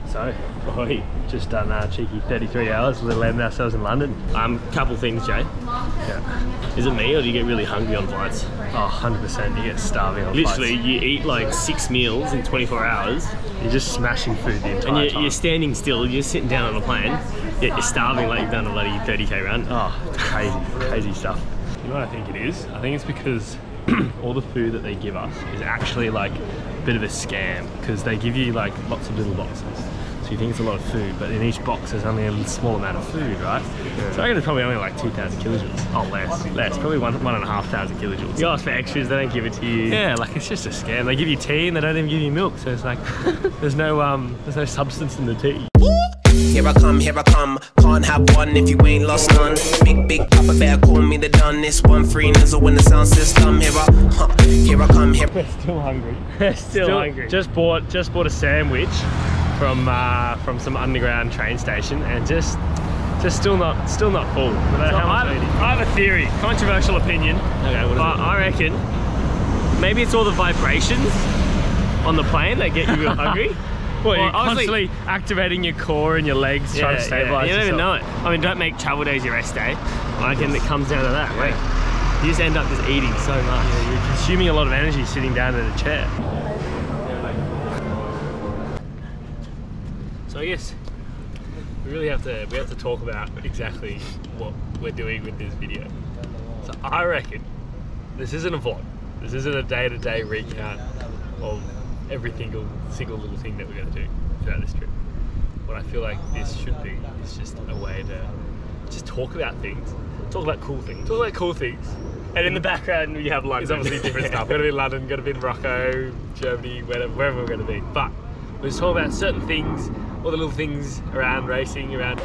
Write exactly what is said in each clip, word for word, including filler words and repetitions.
So, boy, just done uh, cheeky thirty-three hours. We landed ourselves in London. Um, couple things, Jay. Yeah. Is it me, or do you get really hungry on flights? Oh, one hundred percent. You get starving on Literally, flights. you eat like six meals in twenty-four hours. You're just smashing food the entire and you're, time. you're standing still, you're sitting down on a plane, yet you're starving like you've done a bloody thirty K run. Oh, crazy, crazy stuff. You know what I think it is? I think it's because all the food that they give us is actually like a bit of a scam, because they give you like lots of little boxes. So you think it's a lot of food, but in each box there's only a small amount of food, right? Yeah. So I reckon it's probably only like two thousand kilojoules. Oh, less. Less. Probably one, one and a half thousand kilojoules. You ask for extras, they don't give it to you. Yeah, like it's just a scam. They give you tea and they don't even give you milk. So it's like, there's no um, there's no substance in the tea. Here I come, here I come, can't have one if you ain't lost none. Big, big Papa Bear, call me the done. This one free nizzle in the sound system. Here I, huh, here I come, here. We're still hungry. We're still, Still hungry. Just bought, just bought a sandwich from uh, from some underground train station, and just, just still not, still not full. No matter So how much I, I eat. I have a theory, controversial opinion. Okay, what is but it? I reckon maybe it's all the vibrations on the plane that get you real hungry. Well, Well, you're obviously- constantly activating your core and your legs trying to stabilize You don't even know yourself. it. I mean, don't make travel days your rest day. I reckon it comes down to that. Like, you just end up just eating so much. Yeah, you're consuming a lot of energy sitting down in a chair. So I guess we really have to we have to talk about exactly what we're doing with this video. So I reckon this isn't a vlog. This isn't a day-to-day recount of every single single little thing that we're going to do throughout this trip. What I feel like this should be is just a way to just talk about things, talk about cool things, talk about cool things. And in the background we have London. It's obviously different stuff. We're going to be in London, going to be in Morocco, Germany, wherever, wherever we're going to be. But we're just talking about certain things, all the little things around racing, around.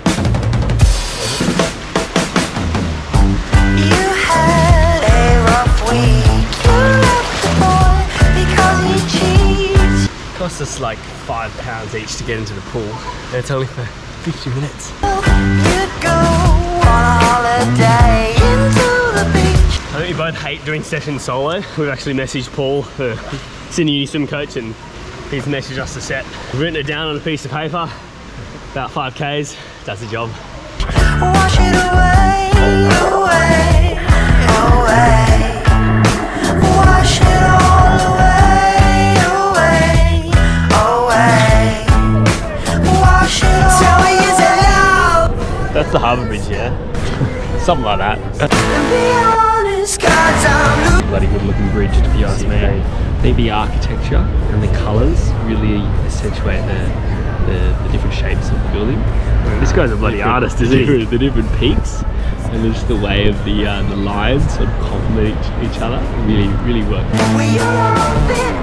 You had a rough week. You left the boy because he cheats. It costs us like five pounds each to get into the pool, and it's only for fifty minutes. You go on a holiday into the beach. I think we both hate doing sessions solo. We've actually messaged Paul, the Sydney Uni swim coach, and he's messaged us to set. We've written it down on a piece of paper, about five Ks, does the job. Wash it away, away, away. Wash it all away, away, away. Wash it all. Tell me, is it love? That's the Harbour Bridge, yeah? Something like that. And be honest, 'cause I'm losing. Bloody good looking bridge, to be honest, man. I think the architecture and the colours really accentuate the, the, the different shapes of the building. This guy's a bloody Different- artist, the isn't he? different, the different peaks and just the way of the uh, the lines sort of complement each, each other. Really, really work. We all been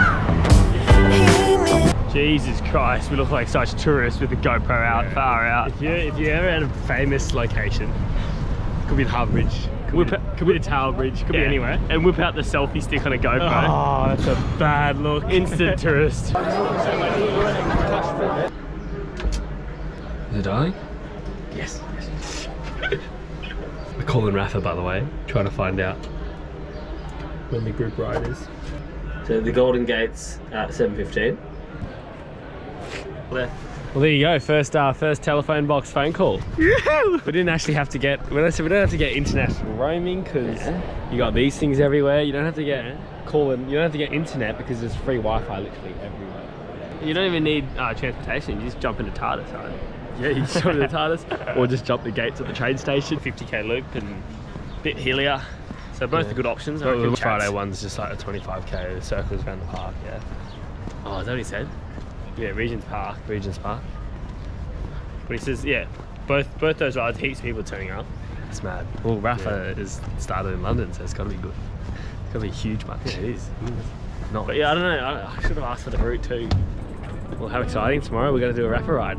out. Jesus Christ, we look like such tourists with the GoPro out, far out. If you're, if you're ever at a famous location, could be the Harbour Bridge, could, Whip be, it- could be the Tower Bridge, could Yeah. be anywhere. And whip out the selfie stick on a GoPro. Oh, that's a bad look. Instant tourist. Is it darling? Yes. We're calling Rafa, by the way, trying to find out when the group ride is. So the Golden Gate's at seven fifteen. Well, there you go. First, uh, first telephone box phone call. We didn't actually have to get. We don't, we don't have to get international roaming because you got these things everywhere. You don't have to get calling. You don't have to get internet because there's free Wi-Fi literally everywhere. You don't even need uh, transportation, you just jump into TARDIS, right? Yeah, you just jump to the TARDIS, or just jump the gates at the train station. fifty K loop and bit hillier. So both Yeah. are good options. I But reckon the Chats- Friday one's just like a twenty-five K. The circles around the park. Yeah. Oh, is that what he said? Yeah, Regent's Park. Regent's Park. But he says, yeah, both both those rides, heaps of people turning up. It's mad. Well, Rafa is started in London, so it's got to be good. It's got to be a huge bunch. Yeah, it is. Not. But yeah, I don't know, I, I should have asked for the route too. Well, how exciting! Tomorrow we're going to do a Rafa ride.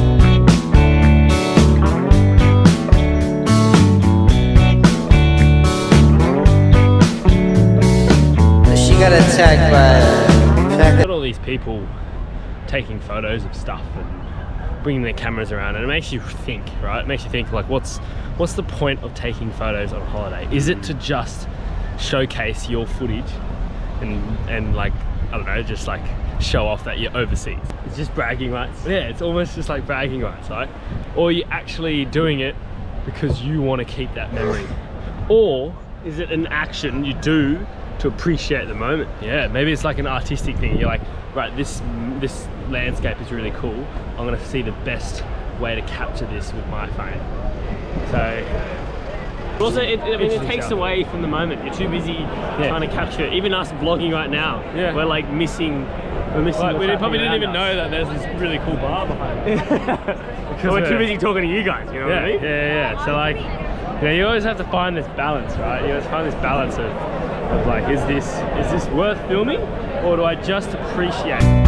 She got attacked by Got all these people taking photos of stuff and bringing their cameras around, and it makes you think, right? It makes you think, like, what's what's the point of taking photos on holiday? Is it to just showcase your footage and and like, I don't know, just like show off that you're overseas. It's just bragging rights. Yeah, it's almost just like bragging rights, right? Or you're actually doing it because you want to keep that memory. Or is it an action you do to appreciate the moment? Yeah, maybe it's like an artistic thing. You're like, right, this this landscape is really cool. I'm gonna see the best way to capture this with my phone. So also, it, I mean, it takes away from the moment. You're too busy yeah. trying to capture it. Even us vlogging right now, yeah. we're like missing. We're missing. Like, we probably didn't even us. know that there's this really cool bar behind it. Because we're too busy talking to you guys. You know yeah, what I mean? Yeah, yeah, yeah. So like, you know, you always have to find this balance, right? You always find this balance of, of like, is this is this worth filming, or do I just appreciate it?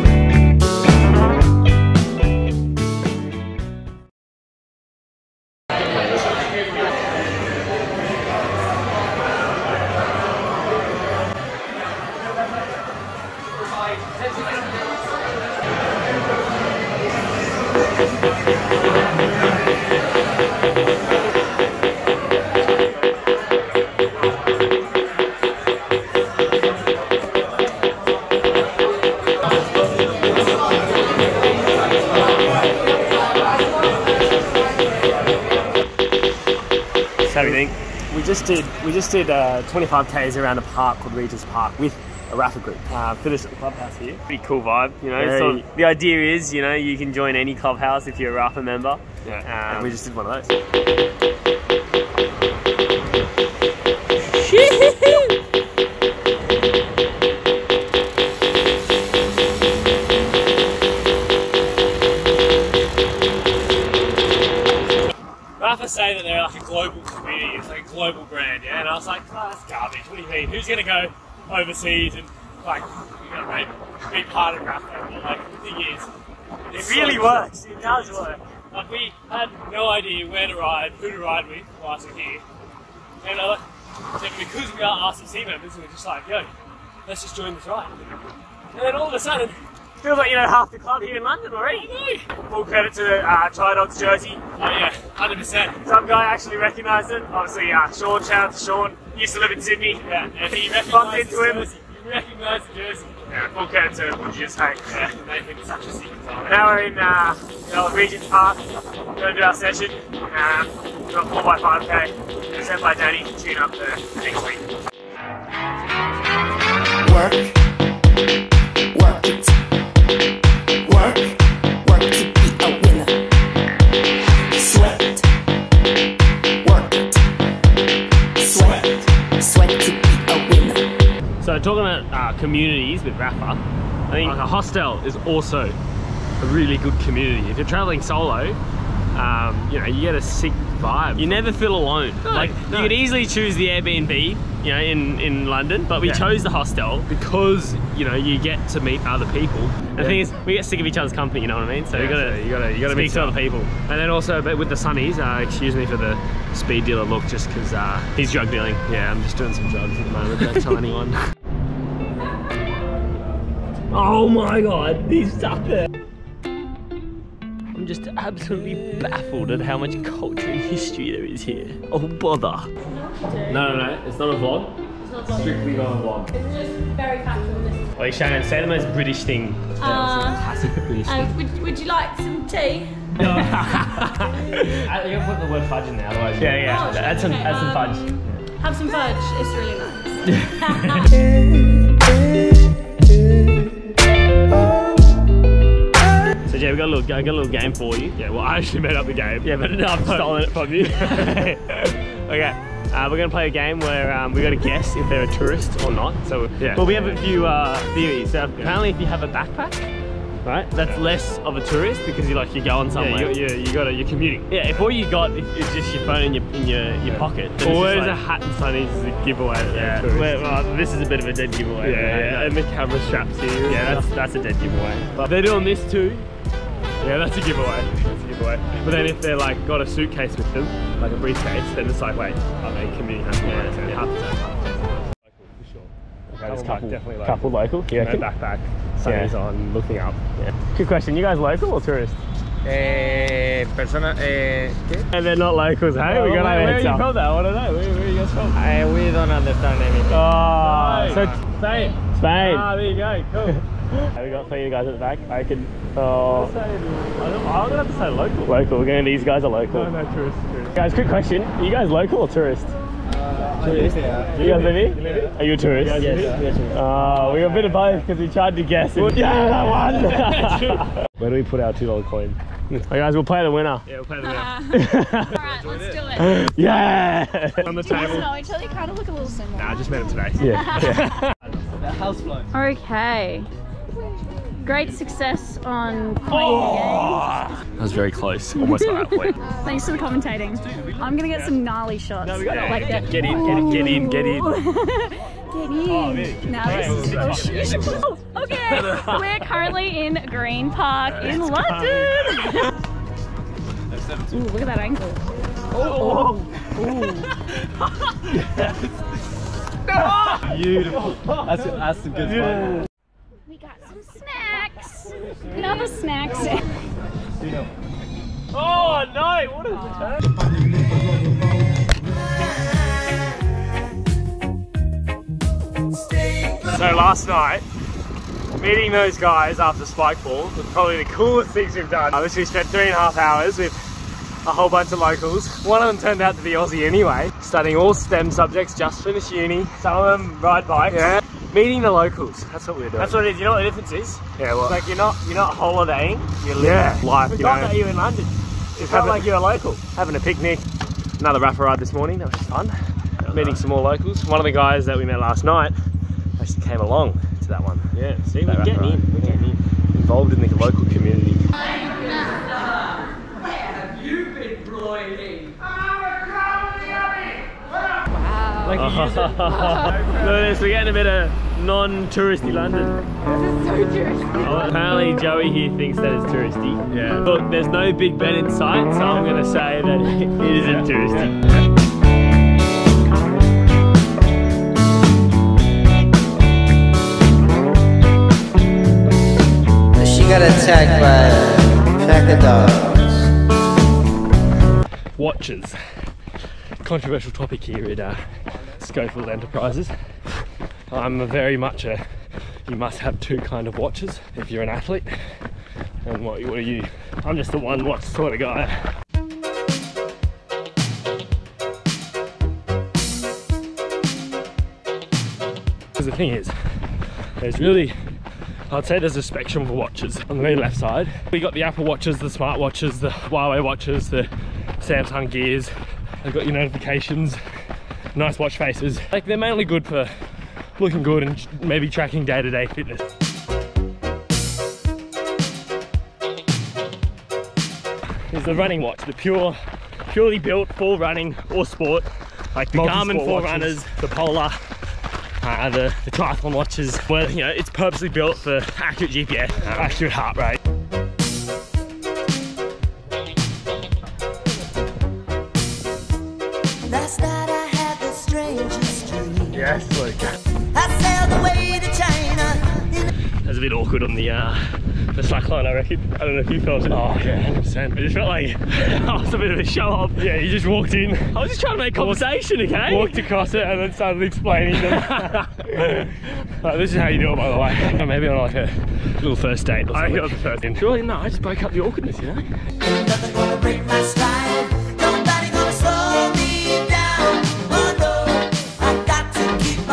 We just did we just did uh, twenty-five Ks around a park called Regent's Park with a Rafa group. Uh, finished at the clubhouse here. Pretty cool vibe, you know. Very, so the idea is, you know, you can join any clubhouse if you're a Rafa member. Yeah. Um, and we just did one of those. Rafa say that they're like a global community, it's like a global brand, yeah? And I was like, oh, that's garbage, what do you mean? Who's gonna go overseas and like, you know, maybe be part of Rafa? And like, the thing is, it really so works, it does work. Like, we had no idea where to ride, who to ride with whilst we're here. And uh, so because we are R C C members, we're just like, yo, let's just join this ride. And then all of a sudden, feels like, you know, half the club here in London already. Full credit to uh, Chai Dog's jersey. Oh yeah, one hundred percent. Some guy actually recognised it. Obviously, uh, Sean, shout out to Sean. He used to live in Sydney. Yeah, and he bumped into him. Jersey. He recognised the jersey. Yeah, full credit to him, would you just say? Yeah, making such a secret time. Now we're in uh, the old Regent's Park. We're going to do our session. Um, we've got four by five K. Sent by Danny to tune up for next week. Work. Work it. Work, work to be a winner. Sweat, work it. Sweat, sweat to be a winner. So talking about uh, communities with Rafa, I think like a hostel is also a really good community. If you're traveling solo, um, you know, you get a sick vibe. You never feel alone. No, like no. You could easily choose the Airbnb, you know, in in London, but we yeah. chose the hostel because, you know, you get to meet other people. And yeah. the thing is, we get sick of each other's company, you know what I mean? So yeah, you gotta, so you gotta, you gotta speak to other people. And then also, but with the Sunnies, uh, excuse me for the speed dealer look, just because uh, he's drug dealing. Yeah, I'm just doing some drugs at the moment. Don't tell anyone. Oh my God, he's up there. I'm just absolutely baffled at how much culture and history there is here. Oh bother. No, no, no, it's not a vlog. It's not a vlog. Strictly not a vlog. It's just very factual. Wait, Shannon, say the most British thing. Uh, classic British uh, thing. Would, would you like some tea? No. You're gonna put the word fudge in there, otherwise. Yeah, yeah. Oh, add some, okay. add some um, fudge. Have some fudge. It's really nice. So yeah, we got a little, I got a little game for you. Yeah, well, I actually made up the game. Yeah, but no, I've stolen it from you. Okay. Uh, we're going to play a game where um, we got to guess if they're a tourist or not. So yeah. Well, we have a few uh, theories. So apparently, if you have a backpack, right, that's less of a tourist because you like you're going somewhere. Yeah, you, you, you got you're commuting. Yeah, if all you got is just your phone in your in your, your yeah. pocket, or wears like, a hat and sunnies is a giveaway. Yeah, well, well, this is a bit of a dead giveaway. Yeah, yeah, yeah. And the camera straps here. Yeah, that's that's a dead giveaway. But they're doing this too. Yeah, that's a giveaway. That's a giveaway. But then if they're like got a suitcase with them, like a briefcase, then it's like, wait, are they commuting? Yeah, yeah, yeah. Half the time. Local, for sure. Okay, there's couple, definitely local. Couple local. Yeah, no backpack. Sunnies yeah. on, looking up. Yeah. Good question. You guys local or tourists? Eh, persona, eh, ¿qué? And they're not locals, hey? No, we got where, where are you from though? I don't know. Where, where are you guys from? I, we don't understand anything. Oh, so Spain. Spain. Ah, there you go. Cool. We got three guys at the back. I can. Oh, I'm gonna have to say local. Local. We're going. These guys are local. No, no, tourist. tourist. Guys, quick question: are you guys local or tourist? Uh, tourist. Yeah. You guys live here? You live here? Are you a tourist? Yes. yes. yes. Oh, we got a bit of both because we tried to guess. It. Yeah, that one. Where do we put our two dollar coin? Alright guys, we'll play the winner. Yeah, we'll play the winner. Alright, let's do it. Yeah! On the Do you guys table. know each other? You kind of look a little similar. Nah, I just met him today. Yeah. The house flow. Okay. Great success on playing Oh, that was very close. Almost got that point. the game. Thanks for the commentating. I'm gonna get some gnarly shots. No, we got yeah. like that. get, get in, get in, get in, get in. Get in. Now this is oh, shit. Oh, okay. We're currently in Green Park in London. Ooh, look at that angle. Oh, oh. Beautiful. That's a, that's a good one. We got some snacks. Another snacks. oh no! What is the turn? So last night, meeting those guys after Spikeball was probably the coolest things we've done. I literally spent three and a half hours with a whole bunch of locals. One of them turned out to be Aussie anyway, studying all STEM subjects, just finished uni. Some of them ride bikes. Yeah. Meeting the locals, that's what we're doing. That's what it is. You know what the difference is? Yeah, well, It's like you're not you're not holidaying. You're living. Yeah, life. We You got know, that you in London. It's having- not like you're a local. having a picnic. Another rapper ride this morning. That was fun. Meeting some more locals. One of the guys that we met last night actually came along to that one. Yeah. See, That we're getting rapper in. ride. We're getting in. Involved in the local community. Like you use it. Look at this, we're getting a bit of non-touristy London. This is so touristy. Oh, apparently Joey here thinks that it's touristy. Yeah. Look, there's no Big Ben in sight, so I'm going to say that it isn't touristy. She got attacked by a pack of dogs. Watches. Controversial topic here at uh, Schofield Enterprises. I'm a very much a, you must have two kind of watches if you're an athlete. And what, what are you? I'm just a one watch sort of guy. Because the thing is, there's really, I'd say there's a spectrum of watches. On the very left side, we got the Apple watches, the smart watches, the Huawei watches, the Samsung Gears. They've got your notifications, nice watch faces. Like they're mainly good for looking good and maybe tracking day-to-day fitness. Here's the running watch, the pure, purely built for running or sport. Like the Garmin Forerunners, the Polar, uh, the, the triathlon watches. Where, you know, it's purposely built for accurate G P S, uh, accurate heart rate. Last night I had the strangest dream. Yes, like I sailed away to China. that's a bit awkward on the uh, the slack line, I reckon. I don't know if you felt it. Oh yeah, one hundred percent. I just felt like I was a bit of a show off. Yeah, you just walked in. I was just trying to make conversation, okay? Walked across it and then started explaining them. Like, this is how you do it, by the way. Or maybe on like a little first date or something. I think it was the first date. Surely, no, I just broke up the awkwardness, you know? Nothing gonna break my stride. Nobody gonna slow me down. Oh no, I got to keep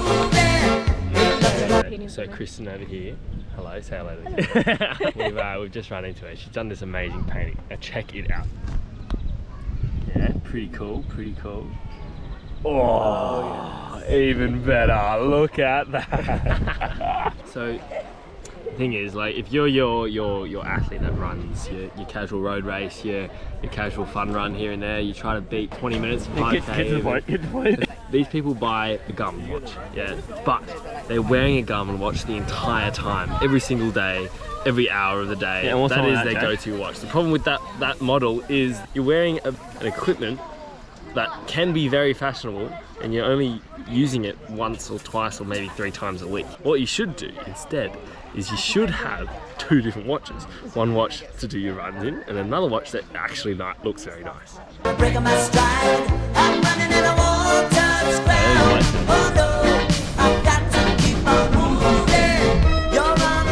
on moving. So Kristen over here, hello, say hello to me. we've, uh, we've just run into her. She's done this amazing painting. Now check it out. Yeah, pretty cool, pretty cool. Oh, yeah. Even better. Look at that. So, the thing is, like, if you're your your your athlete that runs your, your casual road race, your your casual fun run here and there, you try to beat twenty minutes, five K. Get to the point. Get to the point. These people buy a Garmin watch, yeah, but they're wearing a Garmin watch the entire time, every single day, every hour of the day. Yeah, that is their go-to watch. The problem with that that model is you're wearing a, an equipment that can be very fashionable, and you're only using it once or twice or maybe three times a week. What you should do instead is you should have two different watches. One watch to do your runs in, and another watch that actually not, looks very nice. Breaking my stride. I'm running and I won't touch ground. Oh no, I got to keep on moving. You're on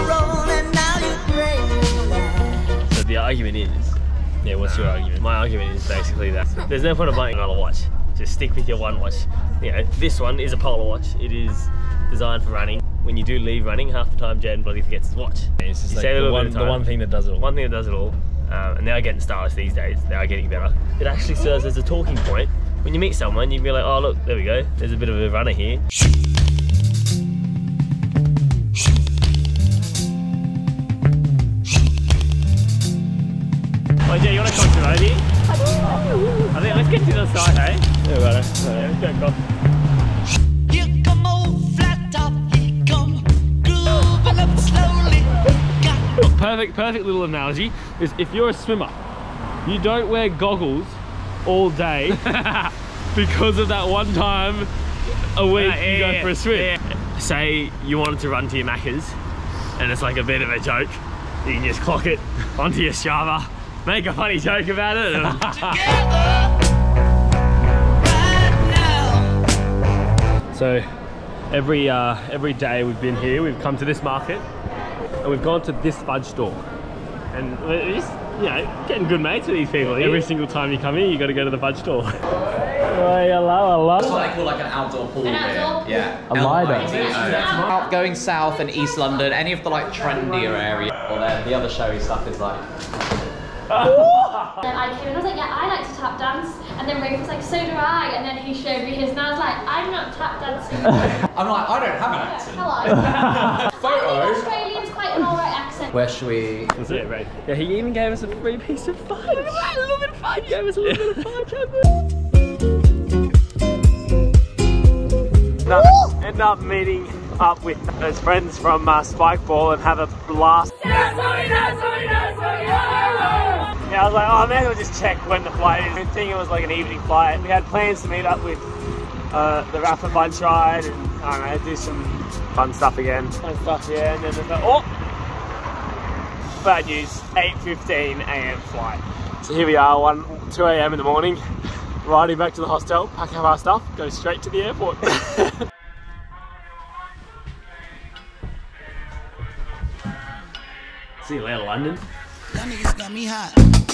argument is. Yeah, what's your argument? My argument is basically that there's no point of buying another watch. Just stick with your one watch. You know, this one is a Polar watch. It is designed for running. When you do leave running, half the time Jaden bloody forgets his watch. It's just You like save a the little one, bit of the time. one thing that does it all. One thing that does it all. Um, and they are getting stylish these days. They are getting better. It actually serves as a talking point. When you meet someone, you can be like, oh look, there we go. There's a bit of a runner here. Well, Jay, you want to come to here? I think let's get to the side, hey? Yeah, right. Yeah, let's go, go. Here come old flat top, he come grooving up slowly. Got Perfect, perfect little analogy is if you're a swimmer, you don't wear goggles all day because of that one time a week Yeah, yeah, you go yeah, for a swim. yeah. Say you wanted to run to your Macca's and it's like a bit of a joke. You can just clock it onto your Strava, make a funny joke about it. And together right now. so every uh, every day we've been here, we've come to this market and we've gone to this fudge store. And we're just, you know, getting good mates with these people. Every single time you come here, you got to go to the fudge store. Oh, hello, That's hello. what they call like an outdoor pool An beer. outdoor pool. Yeah. A lido. L I D O. Out going south and East London, any of the like trendier area. Or then the other showy stuff is like. And I came and I was like, yeah, I like to tap dance. And then Rafe was like, so do I. And then he showed me his and I was like, I'm not tap dancing. I'm like, I don't have an accent. Hello. I think Photo. Australian's quite an alright accent. Where should we? That's it, right? Yeah, he even gave us a free piece of fudge. A little bit of fudge. He gave us a little bit of fudge. End up meeting up with those friends from uh, Spikeball and have a blast. Yeah, I was like, oh man, we'll just check when the flight is. Good thing it was like an evening flight. We had plans to meet up with uh, the Rafa Bunch Ride and I don't know, do some fun stuff again. And stuff, yeah. And then there's like, oh, bad news, eight fifteen a m flight. So here we are, one, two a m in the morning, riding back to the hostel, pack up our stuff, go straight to the airport. See you later, London. Y'all niggas got me hot.